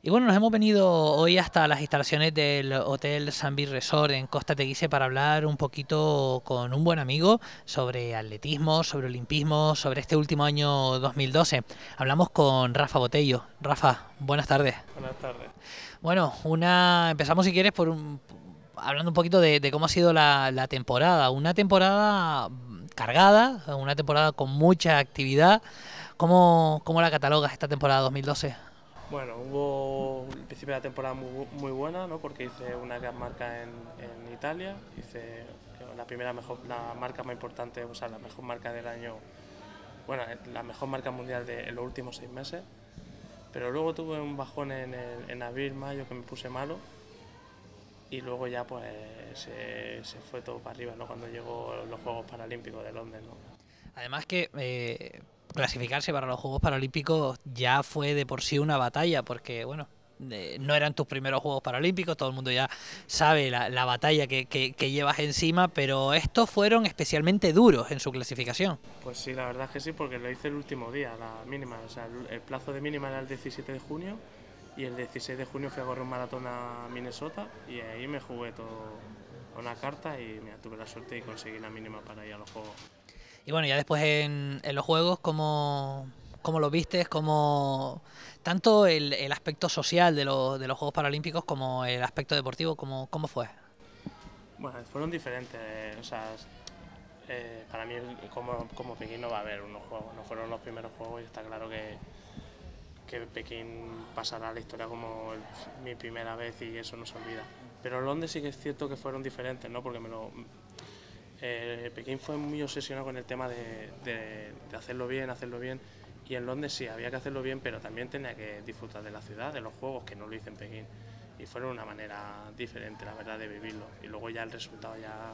Y bueno, nos hemos venido hoy hasta las instalaciones del Hotel Sunby Resort en Costa Teguise para hablar un poquito con un buen amigo sobre atletismo, sobre olimpismo, sobre este último año 2012. Hablamos con Rafa Botello. Rafa, buenas tardes. Buenas tardes. Bueno, empezamos si quieres hablando un poquito de cómo ha sido la temporada. Una temporada cargada, una temporada con mucha actividad. ¿Cómo la catalogas esta temporada 2012? Bueno, hubo el principio de la temporada muy buena, ¿no? Porque hice una gran marca en Italia, hice la marca más importante, o sea, la mejor marca del año, bueno, la mejor marca mundial en los últimos 6 meses. Pero luego tuve un bajón en abril, mayo, que me puse malo, y luego ya pues se fue todo para arriba, ¿no? Cuando llegó los Juegos Paralímpicos de Londres, ¿no? Además que clasificarse para los Juegos Paralímpicos ya fue de por sí una batalla, porque bueno, no eran tus primeros Juegos Paralímpicos, todo el mundo ya sabe la batalla que llevas encima, pero estos fueron especialmente duros en su clasificación. Pues sí, la verdad es que sí, porque lo hice el último día, la mínima. O sea, el plazo de mínima era el 17 de junio y el 16 de junio fui a correr un maratón a Minnesota y ahí me jugué todo a una carta y mira, tuve la suerte y conseguí la mínima para ir a los juegos. Y bueno, ya después en los Juegos, ¿cómo lo vistes? Tanto el aspecto social de los Juegos Paralímpicos como el aspecto deportivo, ¿cómo fue? Bueno, fueron diferentes, o sea, para mí como Pekín no va a haber unos juegos, no fueron los primeros juegos y está claro que Pekín pasará a la historia como mi primera vez y eso no se olvida. Pero Londres sí que es cierto que fueron diferentes, ¿no? Porque Pekín fue muy obsesionado con el tema de hacerlo bien, y en Londres sí, había que hacerlo bien, pero también tenía que disfrutar de la ciudad, de los juegos, que no lo hice en Pekín. Y fueron una manera diferente, la verdad, de vivirlo. Y luego ya el resultado ya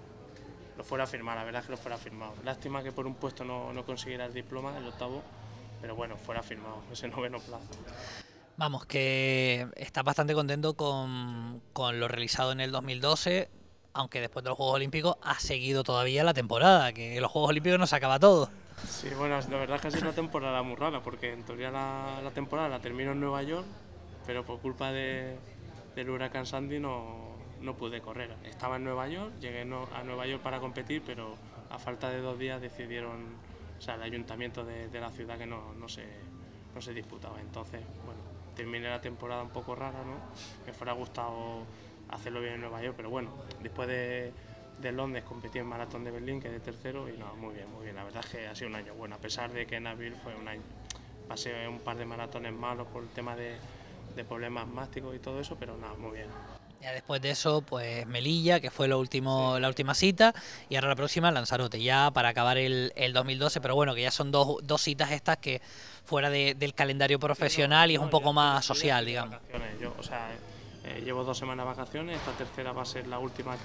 lo fuera a firmar, la verdad es que lo fuera firmado. Lástima que por un puesto no consiguiera el diploma, el octavo, pero bueno, fuera firmado, ese noveno plazo. Vamos, que estás bastante contento con lo realizado en el 2012, aunque después de los Juegos Olímpicos ha seguido todavía la temporada, que en los Juegos Olímpicos no se acaba todo. Sí, bueno, la verdad es que ha sido una temporada muy rara, porque en teoría la temporada la termino en Nueva York, pero por culpa del huracán Sandy no pude correr. Estaba en Nueva York, llegué a Nueva York para competir, pero a falta de 2 días decidieron, o sea, el ayuntamiento de la ciudad, que no se disputaba. Entonces, bueno, terminé la temporada un poco rara, ¿no? Me fuera gustado hacerlo bien en Nueva York, pero bueno, después de Londres competí en Maratón de Berlín, quedé tercero y no, muy bien, muy bien. La verdad es que ha sido un año bueno, a pesar de que en abril fue un año. Pasé un par de maratones malos por el tema de problemas másticos y todo eso, pero nada, muy bien. Ya después de eso, pues Melilla, que fue Sí, la última cita, y ahora la próxima Lanzarote, ya para acabar el 2012, pero bueno, que ya son dos citas estas que fuera del calendario sí, profesional y es un yo poco más ya social, estoy de digamos. vacaciones. Yo, o sea, llevo 2 semanas de vacaciones, esta tercera va a ser la última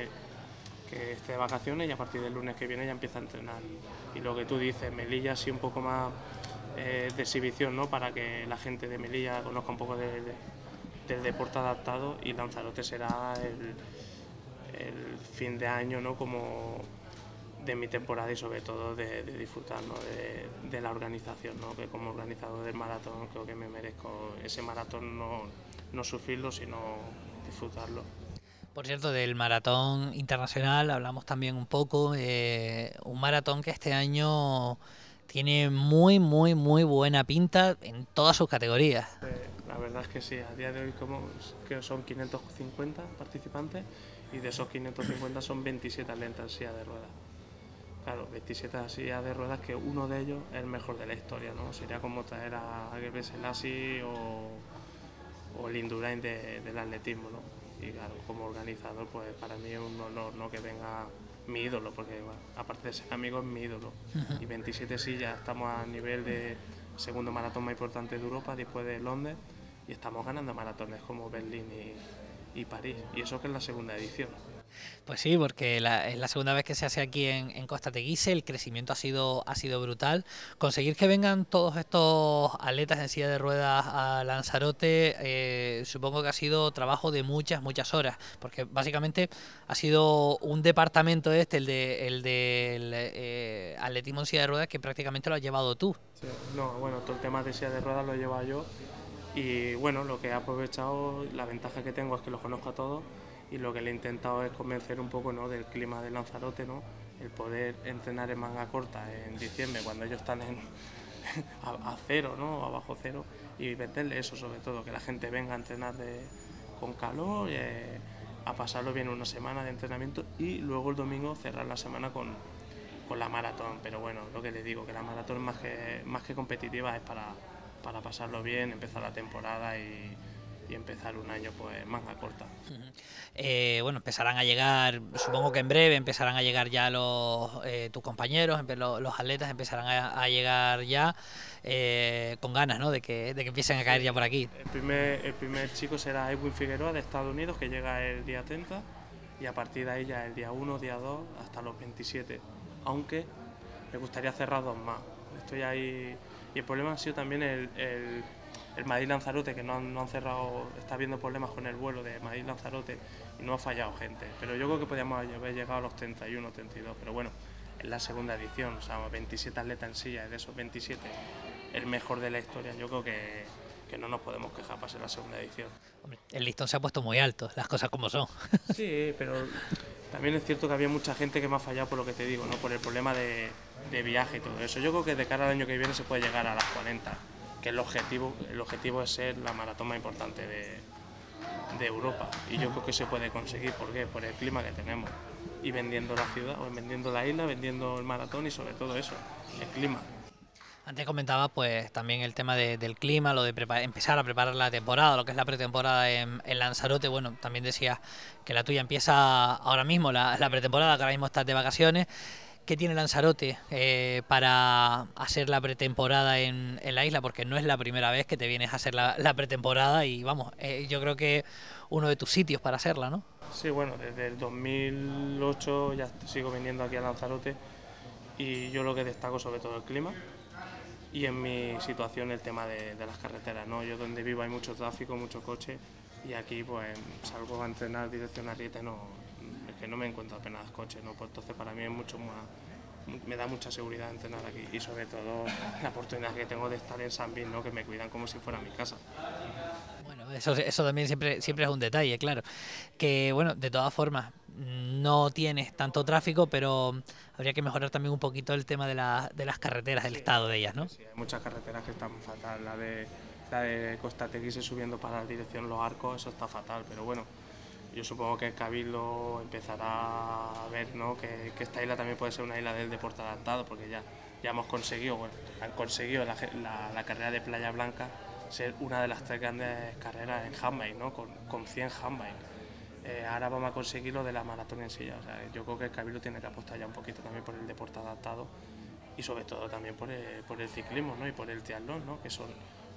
que esté de vacaciones y a partir del lunes que viene ya empieza a entrenar. Y lo que tú dices, Melilla sí un poco más de exhibición, ¿no? Para que la gente de Melilla conozca un poco del deporte adaptado, y Lanzarote será el fin de año, ¿no? Como de mi temporada y sobre todo de disfrutar, ¿no? de la organización, ¿no? Que como organizador del maratón creo que me merezco ese maratón, no sufrirlo, sino disfrutarlo. Por cierto, del maratón internacional hablamos también un poco, un maratón que este año tiene muy buena pinta en todas sus categorías. La verdad es que sí, a día de hoy que son 550 participantes y de esos 550 son 27 atletas en silla de ruedas. Claro, 27 en silla de ruedas, que uno de ellos es el mejor de la historia, ¿no? Sería como traer a Gebre Selassie o el Indurain del atletismo, ¿no? Y claro, como organizador, pues para mí es un honor, ¿no? Que venga mi ídolo, porque bueno, aparte de ser amigo es mi ídolo. Y 27 sillas, estamos a nivel de segundo maratón más importante de Europa después de Londres, y estamos ganando maratones como Berlín y París, y eso que es la segunda edición. Pues sí, porque es la segunda vez que se hace aquí en Costa Teguise, el crecimiento ha sido brutal. Conseguir que vengan todos estos atletas en silla de ruedas a Lanzarote, supongo que ha sido trabajo de muchas horas, porque básicamente ha sido un departamento el del atletismo en silla de ruedas, que prácticamente lo has llevado tú. Sí, no, bueno, todo el tema de silla de ruedas lo he llevado yo, Y bueno, lo que he aprovechado, la ventaja que tengo es que los conozco a todos y lo que le he intentado es convencer un poco, ¿no?, del clima de Lanzarote, ¿no?, el poder entrenar en manga corta en diciembre cuando ellos están a cero, ¿no?, abajo cero, y venderle eso sobre todo, que la gente venga a entrenar con calor, a pasarlo bien una semana de entrenamiento y luego el domingo cerrar la semana con la maratón. Pero bueno, lo que les digo, que la maratón más que competitiva es para pasarlo bien, empezar la temporada y empezar un año pues manga corta. Bueno, empezarán a llegar, supongo que en breve empezarán a llegar ya tus compañeros, los atletas empezarán a llegar ya con ganas, ¿no?, de que empiecen a caer Sí, ya por aquí. el primer chico será Edwin Figueroa de Estados Unidos, que llega el día 30, y a partir de ahí ya el día 1, día 2, hasta los 27. Aunque me gustaría cerrar dos más. Estoy ahí. Y el problema ha sido también el Madrid-Lanzarote, que no han cerrado, está habiendo problemas con el vuelo de Madrid-Lanzarote y no ha fallado gente. Pero yo creo que podíamos haber llegado a los 31, 32. Pero bueno, es la segunda edición, o sea, 27 atletas en silla, de esos 27, el mejor de la historia. Yo creo que no nos podemos quejar para ser la segunda edición. Hombre, el listón se ha puesto muy alto, las cosas como son. Sí, pero también es cierto que había mucha gente que me ha fallado por lo que te digo, ¿no?, por el problema de viaje y todo eso. Yo creo que de cara al año que viene se puede llegar a las 40, que el objetivo es ser la maratón más importante de Europa. Y yo creo que se puede conseguir. ¿Por qué? Por el clima que tenemos. Y vendiendo la ciudad, o vendiendo la isla, vendiendo el maratón y sobre todo eso, el clima. Antes comentaba pues también el tema del clima, lo de empezar a preparar la temporada, lo que es la pretemporada en Lanzarote. Bueno, también decías que la tuya empieza ahora mismo, la pretemporada, que ahora mismo estás de vacaciones. ¿Qué tiene Lanzarote para hacer la pretemporada en la isla? Porque no es la primera vez que te vienes a hacer la pretemporada y vamos, yo creo que uno de tus sitios para hacerla, ¿no? Sí, bueno, desde el 2008 ya sigo viniendo aquí a Lanzarote y yo lo que destaco sobre todo el clima y en mi situación el tema de las carreteras, ¿no? Yo donde vivo hay mucho tráfico, mucho coche y aquí pues salgo a entrenar dirección a Arrieta, no, es que no me encuentro apenas coches, ¿no? Pues entonces para mí es mucho más, me da mucha seguridad entrenar aquí y sobre todo la oportunidad que tengo de estar en San Bin, ¿no?, que me cuidan como si fuera mi casa. Bueno, eso también siempre es un detalle, claro. Que bueno, de todas formas, no tienes tanto tráfico, pero habría que mejorar también un poquito el tema de las carreteras, el Sí, estado de ellas, ¿no? sí, hay muchas carreteras que están fatal. La de Costa Teguise subiendo para la dirección Los Arcos, eso está fatal. Pero bueno, yo supongo que el Cabildo empezará a ver, ¿no?, que esta isla también puede ser una isla del deporte adaptado, porque ya hemos conseguido, bueno, han conseguido la carrera de Playa Blanca ser una de las 3 grandes carreras en handbike, ¿no?, con 100 handbike. Ahora vamos a conseguir lo de la maratón en silla. O sea, yo creo que el Cabildo tiene que apostar ya un poquito también por el deporte adaptado y sobre todo también por el ciclismo, ¿no?, y por el triatlón, ¿no?, que son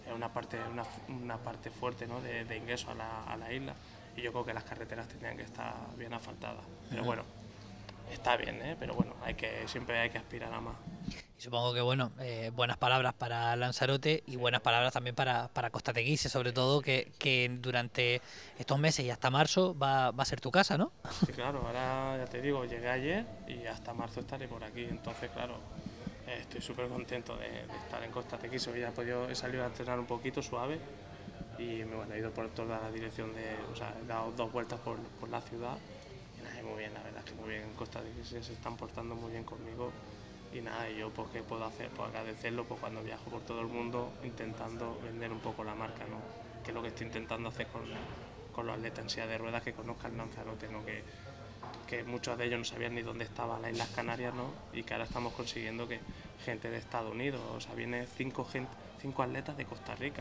una parte fuerte, ¿no?, de ingreso a la isla, y yo creo que las carreteras tendrían que estar bien asfaltadas. Pero bueno, está bien, ¿eh? Pero bueno, siempre hay que aspirar a más. Y supongo que bueno, buenas palabras para Lanzarote y buenas palabras también para Costa Teguise, sobre todo que durante estos meses y hasta marzo va a ser tu casa, ¿no? Sí, claro, ahora ya te digo, llegué ayer y hasta marzo estaré por aquí, entonces claro, estoy súper contento de estar en Costa Tequise. Hoy he salido a entrenar un poquito suave y bueno, he ido por toda la dirección o sea, he dado 2 vueltas por la ciudad y nada, muy bien, la verdad es que muy bien. En Costa Tequise se están portando muy bien conmigo y nada, y yo pues qué puedo hacer, pues agradecerlo pues cuando viajo por todo el mundo intentando vender un poco la marca, ¿no?, que es lo que estoy intentando hacer con los atletas en silla de ruedas, que conozcan Lanzarote, ¿no?, que muchos de ellos no sabían ni dónde estaban las Islas Canarias, ¿no?, y que ahora estamos consiguiendo que gente de Estados Unidos, o sea, viene 5 atletas de Costa Rica,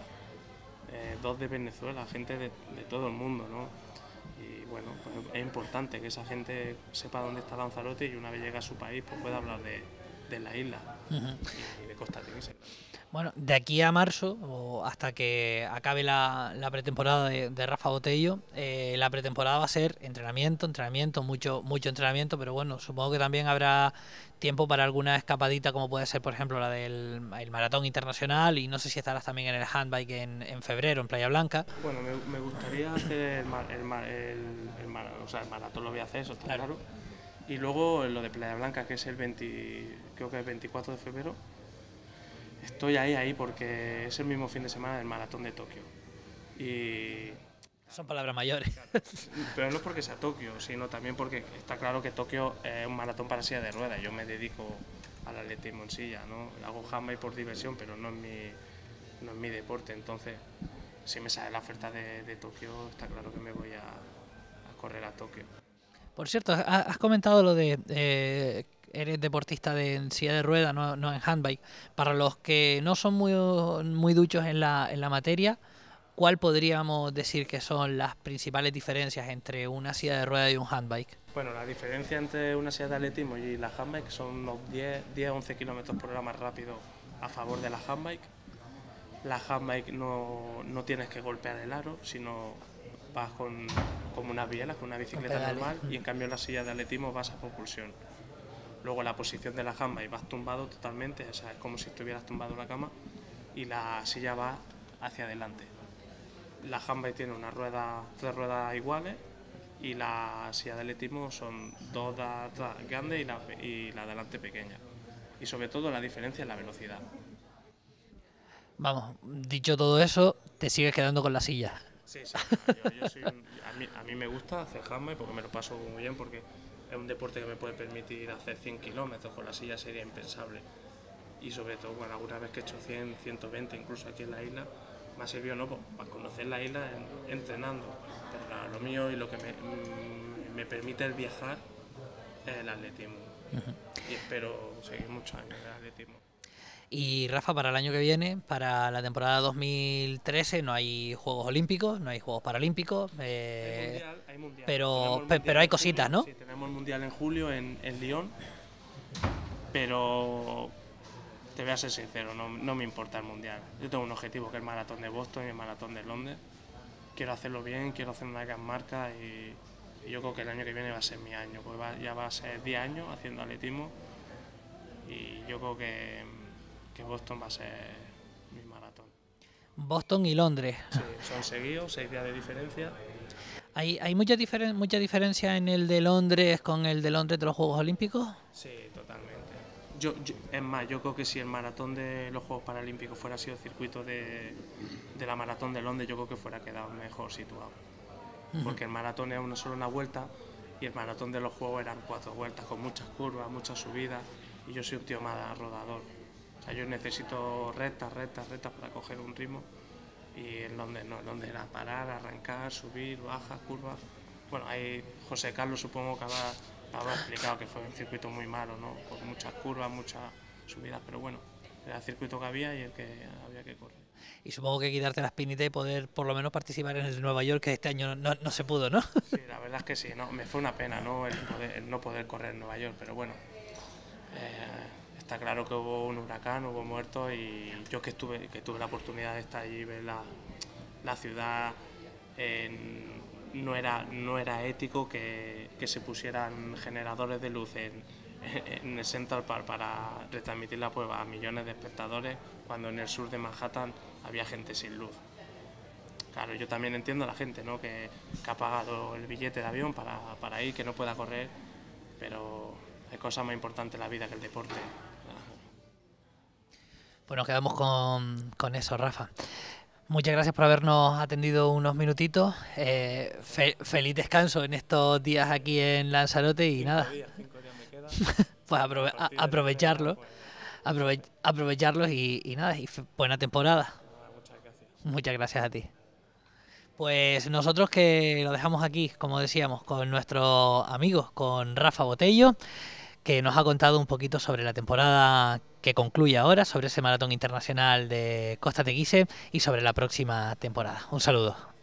2 de Venezuela, gente de todo el mundo, ¿no? Y bueno, pues es importante que esa gente sepa dónde está Lanzarote y una vez llega a su país pues pueda hablar de la isla y de Costa Rica. Bueno, de aquí a marzo, o hasta que acabe la pretemporada de Rafa Botello, la pretemporada va a ser entrenamiento, mucho entrenamiento, pero bueno, supongo que también habrá tiempo para alguna escapadita, como puede ser, por ejemplo, la del el Maratón Internacional, y no sé si estarás también en el handbike en febrero, en Playa Blanca. Bueno, me gustaría hacer o sea, el maratón lo voy a hacer, eso está claro. Y luego lo de Playa Blanca, que es creo que el 24 de febrero, estoy ahí porque es el mismo fin de semana del maratón de Tokio. Y, Son palabras mayores. pero no es porque sea Tokio, sino también porque está claro que Tokio es un maratón para silla de ruedas. Yo me dedico al atletismo en silla, ¿no? Hago handbike por diversión, pero no es mi deporte. Entonces, si me sale la oferta de Tokio, está claro que me voy a correr a Tokio. Por cierto, has comentado lo de eres deportista en silla de rueda, no en handbike. Para los que no son muy duchos en la materia, ¿cuál podríamos decir que son las principales diferencias entre una silla de rueda y un handbike? Bueno, la diferencia entre una silla de atletismo y la handbike son unos 10-11 kilómetros por hora más rápido a favor de la handbike. La handbike no tienes que golpear el aro, sino vas como unas bielas, con una bicicleta normal, y en cambio en la silla de atletismo vas a propulsión. Luego la posición de la handbike vas tumbado totalmente, o sea, es como si estuvieras tumbado en la cama, y la silla va hacia adelante. La handbike tiene tres ruedas iguales, y la silla de atletismo son dos de atrás grandes y la de adelante pequeña. Y sobre todo la diferencia es la velocidad. Vamos, dicho todo eso, te sigues quedando con la silla. Sí, yo soy a mí me gusta hacer handbike porque me lo paso muy bien, porque es un deporte que me puede permitir hacer 100 kilómetros, con la silla sería impensable. Y sobre todo, bueno, alguna vez que he hecho 100, 120, incluso aquí en la isla, me ha servido no para conocer la isla entrenando. Pero lo mío y lo que me permite el viajar es el atletismo. Y espero seguir muchos años en el atletismo. Y Rafa, para el año que viene, para la temporada 2013, no hay Juegos Olímpicos, no hay Juegos Paralímpicos, Hay mundial. Pero hay cositas, ¿no? Sí, tenemos el mundial en julio en Lyon, pero te voy a ser sincero, no me importa el mundial. Yo tengo un objetivo que es el maratón de Boston y el maratón de Londres. Quiero hacerlo bien, quiero hacer una gran marca y yo creo que el año que viene va a ser mi año, porque ya va a ser 10 años haciendo atletismo y yo creo que Boston va a ser mi maratón. Boston y Londres. Sí, son seguidos, 6 días de diferencia. ¿Hay mucha diferencia en el de Londres con el de Londres de los Juegos Olímpicos? Sí, totalmente. Es más, yo creo que si el maratón de los Juegos Paralímpicos fuera sido circuito de la maratón de Londres, yo creo que fuera quedado mejor situado. Porque el maratón es solo una vuelta y el maratón de los Juegos eran 4 vueltas con muchas curvas, muchas subidas, y yo soy un tío más rodador. O sea, yo necesito rectas para coger un ritmo, y en Londres no, en Londres era parar, arrancar, subir, bajas, curvas. Bueno, ahí José Carlos supongo que habrá explicado que fue un circuito muy malo, ¿no? Con muchas curvas, muchas subidas, pero bueno, era el circuito que había y el que había que correr. Y supongo que quitarte la espinita y poder por lo menos participar en el de Nueva York, que este año no se pudo, ¿no? Sí, la verdad es que sí, no, me fue una pena, ¿no? El no poder correr en Nueva York, pero bueno, está claro que hubo un huracán, hubo muertos, y yo que tuve la oportunidad de estar allí y ver la ciudad, no era ético que se pusieran generadores de luz en el Central Park para retransmitir la prueba a millones de espectadores, cuando en el sur de Manhattan había gente sin luz. Claro, yo también entiendo a la gente, ¿no? que ha pagado el billete de avión para ir, que no pueda correr, pero hay cosas más importantes en la vida que el deporte. Pues nos quedamos con eso, Rafa. Muchas gracias por habernos atendido unos minutitos. Feliz descanso en estos días aquí en Lanzarote y 5 días me quedan. Pues aprovecharlos y nada, y buena temporada. Muchas gracias. Muchas gracias a ti. Pues nosotros que lo dejamos aquí, como decíamos, con nuestros amigos, con Rafa Botello, que nos ha contado un poquito sobre la temporada que concluye ahora, sobre ese maratón internacional de Costa Teguise y sobre la próxima temporada. Un saludo.